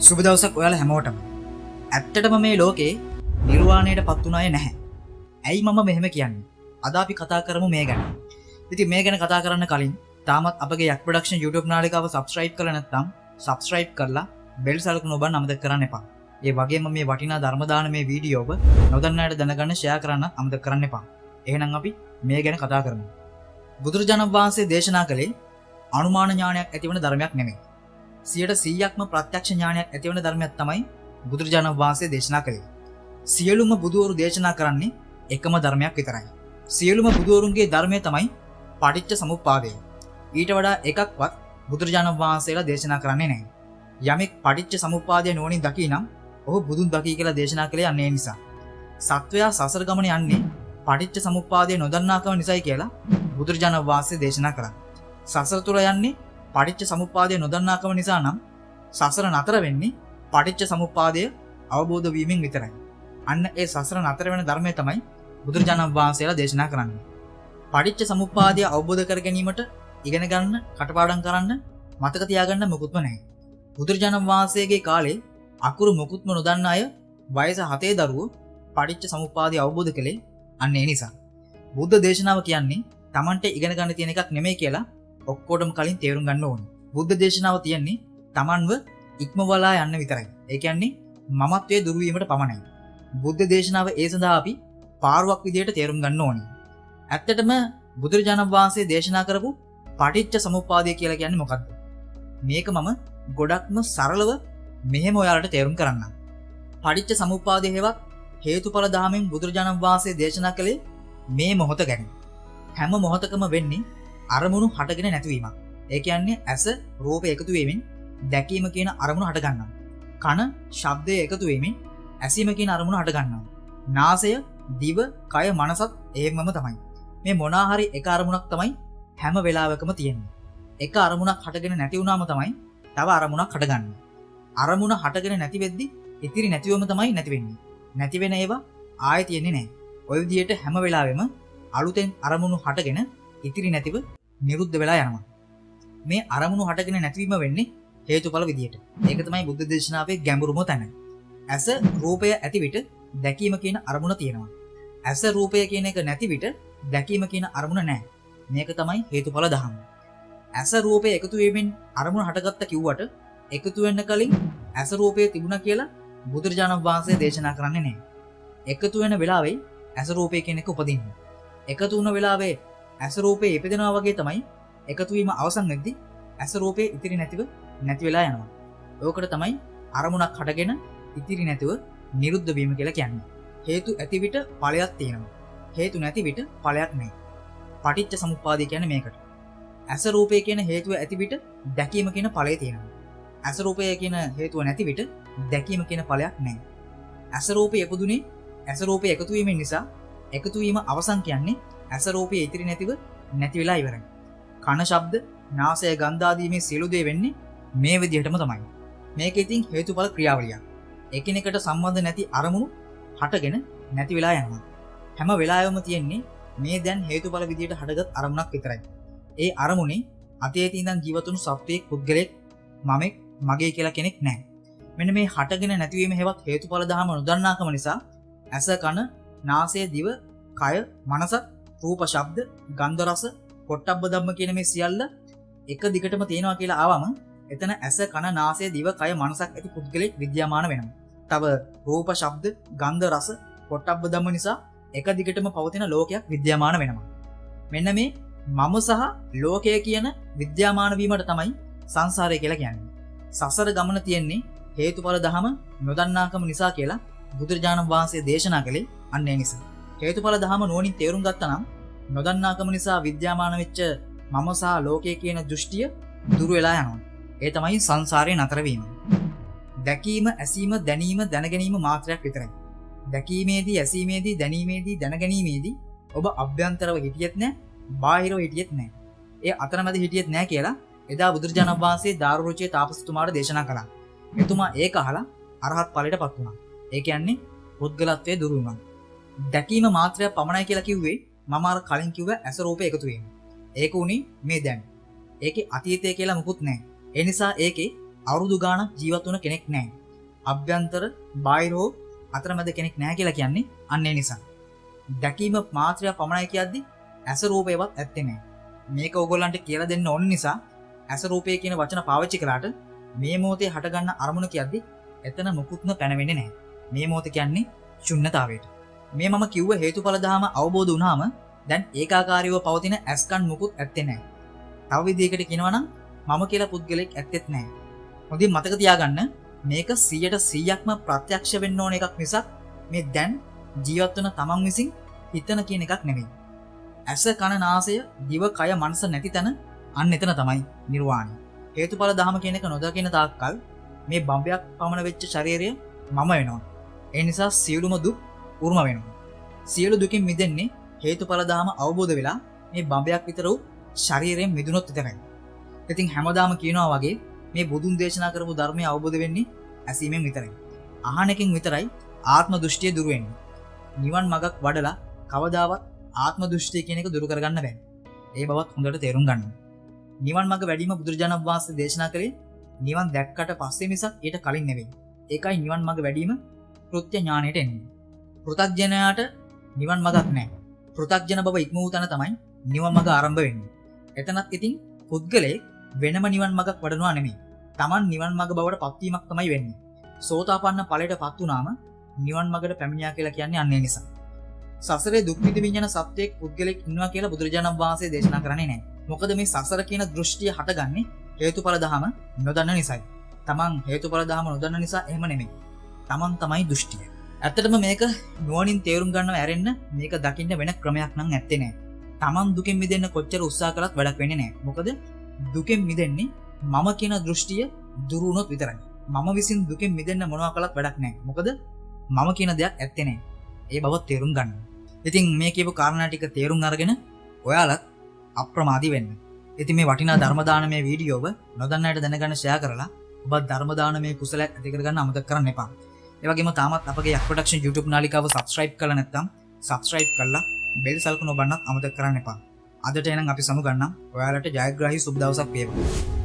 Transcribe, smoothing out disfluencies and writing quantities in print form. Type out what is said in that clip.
සුබ දවසක් ඔයාලා හැමෝටම. ඇත්තටම මේ ලෝකේ නිර්වාණයට පත් වුණ අය නැහැ. ඇයි මම මෙහෙම කියන්නේ? අද අපි කතා කරමු මේ ගැන. ඉතින් මේ ගැන කතා කරන්න කලින් තාමත් අපගේ යක් ප්‍රොඩක්ෂන් YouTube නාලිකාව subscribe කරලා නැත්නම් subscribe කරලා bell සලකුණ ඔබ අමතක කරන්න එපා. ඒ වගේම මේ වටිනා ධර්ම දානමය වීඩියෝ ඔබ නොදන්නාට දැනගන්න share කරන්න අමතක කරන්න එපා. එහෙනම් අපි මේ ගැන කතා කරමු. බුදුරජාණන් වහන්සේ දේශනා කළේ අනුමාන ඥානයක් ඇතිවන ධර්මයක් නෙමෙයි. 100%ක්ම ප්‍රත්‍යක්ෂ ඥානයක් ඇතිවන ධර්මයක් තමයි බුදුරජාණන් වහන්සේ දේශනා කළේ. සියලුම බුදුවරු දේශනා කරන්නේ එකම ධර්මයක් විතරයි. සියලුම බුදුවරුන්ගේ ධර්මය තමයි පටිච්ච සමුප්පාදය. ඊට වඩා එකක්වත් බුදුරජාණන් වහන්සේලා දේශනා කරන්නේ නැහැ. යමෙක් පටිච්ච සමුප්පාදය නුවණින් දකී නම් ඔහු බුදුන් දකී කියලා දේශනා කළේ අන්නේ නිසා. සත්වයා සසර ගමන යන්නේ පටිච්ච සමුප්පාදය නොදන්නාකම නිසායි කියලා බුදුරජාණන් වහන්සේ දේශනා කළා. සසර තුල යන්නේ පටිච්ච සමුප්පාදය නොදන්නාකම නිසා නම් සසර නතර වෙන්නේ පටිච්ච සමුප්පාදය අවබෝධ වීමෙන් විතරයි. අන්න ඒ සසර නතර වෙන ධර්මය තමයි බුදුරජාණන් වහන්සේලා දේශනා කරන්නේ. පටිච්ච සමුප්පාදය අවබෝධ කර ගැනීමට ඉගෙන ගන්න, කටපාඩම් කරන්න, මතක තියාගන්න මොකුත්ම නැහැ. බුදුරජාණන් වහන්සේගේ කාලේ අකුරු මොකුත්ම නොදන්න අය වයස 7 දරුවෝ පටිච්ච සමුප්පාදය අවබෝධ කළේ අන්න ඒ නිසා. බුද්ධ දේශනාව කියන්නේ Tamante ඉගෙන ගන්න තියෙන එකක් නෙමෙයි කියලා ඔක්කොටම කලින් තේරුම් ගන්න ඕනේ. බුද්ධ දේශනාව තියන්නේ Tamanව ඉක්මවලා යන්න විතරයි. ඒ කියන්නේ මමත්වයේ දුරු වීමට පමණයි. බුද්ධ දේශනාව ඒ සඳහා අපි පාරුවක් විදියට තේරුම් ගන්න ඕනේ. ඇත්තටම බුදුරජාණන් වහන්සේ දේශනා කරපු පටිච්ච සමුප්පාදය කියලා කියන්නේ මොකක්ද? මේක මම ගොඩක්ම සරලව මෙහෙම ඔයාලට තේරුම් කරන්නම්. පටිච්ච සමුප්පාදය හේවත් හේතුඵල ධාමෙන් බුදුරජාණන් වහන්සේ දේශනා කළේ මේ මොහොත ගැන. හැම මොහොතකම වෙන්නේ අරමුණු හටගෙන නැතිවීමක්. ඒ කියන්නේ ඇස රූපය එකතු වීමෙන් දැකීම කියන අරමුණ හට ගන්නවා. කන ශබ්දය එකතු වීමෙන් ඇසීම කියන අරමුණ හට ගන්නවා. නාසය දිව කය මනසත් එහෙමම තමයි. මේ මොනවා හරි එක අරමුණක් තමයි හැම වෙලාවකම තියෙන්නේ. එක අරමුණක් හටගෙන නැති වුණාම තමයි තව අරමුණක් හටගන්නේ. අරමුණ හටගෙන නැති වෙද්දි ඉතිරි නැතිවම තමයි නැති වෙන්නේ. නැති වෙන ඒවා ආයෙ තියෙන්නේ නැහැ. ඔය විදිහට හැම වෙලාවෙම අලුතෙන් අරමුණු හටගෙන ඉතිරි නැතිව නිරුද්ධ වෙලා යනවා. මේ අරමුණු හටගෙන නැතිවීම වෙන්නේ හේතුඵල විදියට. ඒක තමයි බුද්ධ දේශනාවේ ගැඹුරුම තැන. ඇස රූපය ඇති විට දැකීම කියන අරමුණ තියෙනවා. ඇස රූපය කියන එක නැති විට දැකීම කියන අරමුණ නැහැ. මේක තමයි හේතුඵල ධර්ම. ඇස රූපය එකතු වීමෙන් අරමුණ හටගත්ත කිව්වට එකතු වෙන්න කලින් ඇස රූපය තිබුණා කියලා බුදුරජාණන් වහන්සේ දේශනා කරන්නේ නැහැ. එකතු වෙන වෙලාවේ ඇස රූපය කියන එක උපදින්නේ. එකතු වුණ වෙලාවේ ඇස රූපේ ඉපදෙනවා වගේ තමයි එකතු වීම අවසන් වෙද්දී ඇස රූපේ ඉතිරි නැතිව නැති වෙලා යනවා. ඕකට තමයි අරමුණක් හටගෙන ඉතිරි නැතිව නිරුද්ධ වීම කියලා කියන්නේ. හේතු ඇති විට ඵලයක් තියෙනවා. හේතු නැති විට ඵලයක් නැහැ. පටිච්ච සමුප්පාදය කියන්නේ මේකට. ඇස රූපය කියන හේතුව ඇති විට දැකීම කියන ඵලය තියෙනවා. ඇස රූපය කියන හේතුව නැති විට දැකීම කියන ඵලයක් නැහැ. ඇස රූපය ඉපදුනේ ඇස රූපය එකතු වීමෙන් නිසා එකතු වීම අවසන් කියන්නේ ඇස රූපය ඉතිරි නැතිව නැති වෙලා ඉවරයි. කන ශබ්ද, නාසය ගන්ධ ආදී මේ සියලු දේ වෙන්නේ මේ විදිහටම තමයි. මේක ඉතින් හේතුඵල ක්‍රියාවලියක්. එකිනෙකට සම්බන්ධ නැති අරමුණු හටගෙන නැති වෙලා යනවා. හැම වෙලාවෙම තියෙන්නේ මේ දැන් හේතුඵල විදිහට හටගත් අරමුණක් විතරයි. ඒ අරමුණේ අතීතේ ඉඳන් ජීවත් වුණු සත්වයේ පුද්ගලෙක් මමෙක් මගේ කියලා කෙනෙක් නැහැ. මෙන්න මේ හටගෙන නැතිවීම හේවත් හේතුඵල ධර්ම නොදන්නාකම නිසා ඇස කන නාසය දිව කය මනස රූප ශබ්ද ගන්ධ රස පොට්ටබ්බ ධම්ම කියන මේ සියල්ල එක දිගටම තියෙනවා කියලා ආවම එතන ඇස කන නාසය දිව කය මනසක් ඇති පුද්ගලෙක් විද්‍යාමාන වෙනවා. තව රූප ශබ්ද ගන්ධ රස පොට්ටබ්බ ධම්ම නිසා එක දිගටම පවතින ලෝකයක් විද්‍යාමාන වෙනවා. මෙන්න මේ මම සහ ලෝකය කියන විද්‍යාමාන වීමට තමයි සංසාරය කියලා කියන්නේ. සසර ගමන තියෙන්නේ හේතුඵල ධම නොදන්නාකම නිසා කියලා බුදුරජාණන් වහන්සේ දේශනා කළේ අන්න ඒ නිසා. හේතුඵල ධම නුවණින් තේරුම් ගත්තා නම් නොදන්නාකම නිසා විද්‍යාමාන වෙච්ච මම සහ ලෝකය කියන දෘෂ්ටිය දුරු වෙලා යනවා. ඒ තමයි සංසාරේ නතර වීම. දැකීම, ඇසීම, දැනීම, දැනගැනීම මාත්‍රයක් විතරයි. දැකීමේදී, ඇසීමේදී, දැනීමේදී, දැනගැනීමේදී ඔබ අභ්‍යන්තරව හිටියෙත් නැහැ, බාහිරව හිටියෙත් නැහැ. ඒ අතරමැද හිටියෙත් නැහැ කියලා එදා බුදුරජාණන් වහන්සේ දාරුරුචේ තාපසතුමාට දේශනා කළා. එතුමා ඒක අහලා අරහත් ඵලයටපත් වුණා. ඒ කියන්නේ පුද්ගලත්වයේ දුරු වුණා. දැකීම මාත්‍රයක් පමණයි කියලා කිව්වේ මම අර කලින් කිව්ව ඇස රූපේ එකතු වීම. ඒක උනේ මේ දැන්. ඒකේ අතීතය කියලා මුකුත් නැහැ. ඒ නිසා ඒකේ අවුරුදු ගාණක් ජීවත් වුණ කෙනෙක් නැහැ. අභ්‍යන්තර බාහිර හෝ අතරමැද කෙනෙක් නැහැ කියලා කියන්නේ අන්න ඒ නිසා. දැකීම මාත්‍රයක් පමණයි කියද්දි ඇස රූපේවත් ඇත්තේ නැහැ. මේක ඕගොල්ලන්ට කියලා දෙන්න ඕන නිසා ඇස රූපය කියන වචන පාවිච්චි කළාට මේ මොහොතේ හටගන්න අරමුණ කියද්දි එතන මුකුත්ම පැනවෙන්නේ නැහැ. මේ මොහොත කියන්නේ ශුන්්‍යතාවයට. මේ මම කිව්ව හේතුඵල ධම අවබෝධ වුණාම දැන් ඒකාකාරීව පවතින ඇස්කන් මුකුත් ඇත්තේ නැහැ. තව විදිහකට කියනවා නම් මම කියලා පුද්ගලෙක් ඇත්තෙත් නැහැ. හොඳින් මතක තියාගන්න මේක 100%ක්ම ප්‍රත්‍යක්ෂ වෙන්න ඕන එකක් මිසක් මේ දැන් ජීවත් වෙන තමන් විසින් හිතන කියන එකක් නෙමෙයි. ඇස කන නාසය දිව කය මනස නැති තැන අන්න එතන තමයි නිර්වාණය. හේතුඵල ධම කියන එක නොදකින තාක්කල් මේ බම්බයක් පමණ වෙච්ච ශරීරය මම වෙනවා. ඒ නිසා සියලුම දුක් උරුම වෙනවා. සියලු දුකින් මිදෙන්නේ හේතුඵල ධම අවබෝධ වෙලා මේ බම්බයක් විතර වූ ශරීරයෙන් මිදුනොත් විතරයි. ඉතින් හැමදාම කියනවා වගේ මේ බුදුන් දේශනා කරපු ධර්මය අවබෝධ වෙන්නේ ඇසීමෙන් විතරයි. අහන එකෙන් විතරයි ආත්ම දෘෂ්ටිය දුරු වෙන්නේ. නිවන් මගක් වඩලා කවදාවත් ආත්ම දෘෂ්ටිය කියන එක දුරු කරගන්න බෑ. ඒ බවත් හොඳට තේරුම් ගන්න. නිවන් මග වැඩිම බුදුරජාණන් වහන්සේ දේශනා කළේ නිවන් දැක්කට පස්සේ මිසක් ඊට කලින් නෙවෙයි. ඒකයි නිවන් මග වැඩිම කෘත්‍ය ඥාණයට එන්නේ. පෘථග්ජනයාට නිවන් මගක් නැහැ. පෘථග්ජන බව ඉක්ම වූ තැන තමයි නිවන් මග ආරම්භ වෙන්නේ. එතනත් ඉතින් පුද්ගලයෙක් වෙනම නිවන් මගක් වඩනවා නෙමෙයි. Taman නිවන් මග බවට පත්වීමක් තමයි වෙන්නේ. සෝතාපන්න ඵලයට පත් වුණාම නිවන් මගට පැමිණියා කියලා කියන්නේ අන්න ඒ නිසා. සසරේ දුක් විඳින්න යන සත්‍යයක් පුද්ගලෙක් ඉන්නවා කියලා බුදුරජාණන් වහන්සේ දේශනා කරන්නේ නැහැ. මොකද මේ සසර කියන දෘෂ්ටිය හටගන්නේ හේතුඵල ධම නොදන්න නිසායි. Taman හේතුඵල ධම නොදන්න නිසා එහෙම නෙමෙයි. Taman තමයි දෘෂ්ටිය. ඇත්තටම මේක නුවණින් තේරුම් ගන්නව ඇරෙන්න මේක දකින්න වෙන ක්‍රමයක් නම් ඇත්තේ නැහැ. Taman දුකෙන් මිදෙන්න කොච්චර උත්සාහ කළත් වැඩක් වෙන්නේ නැහැ. මොකද දුකෙන් මිදෙන්නේ මම කියන දෘෂ්ටිය දුරු වුණොත් විතරයි. මම විසින් දුකෙන් මිදෙන්න මොනවා කළත් වැඩක් නැහැ. මොකද මම කියන දෙයක් ඇත්තේ නැහැ. ඒ බව තේරුම් ගන්න. ඉතින් මේ කියපු කාරණා ටික තේරුම් අරගෙන ඔයාලත් අප්‍රමාදී වෙන්න. ඉතින් මේ වටිනා ධර්ම දානමය වීඩියෝව නොදන්න අයට දැනගන්න ෂෙයා කරලා ඔබත් ධර්ම දානමය කුසලයක් ඇති කරගන්න අමතක කරන්න එපා. ඒ වගේම තාමත් අපගේ යක් ප්‍රොඩක්ෂන් YouTube නාලිකාව subscribe කරලා නැත්නම් subscribe කරලා bell සල්කුණ ඔබන්නත් අමතක කරන්න එපා. අදට එනම් අපි සමු ගන්නම්. ඔයාලට ජයග්‍රාහී සුබ දවසක් වේවා.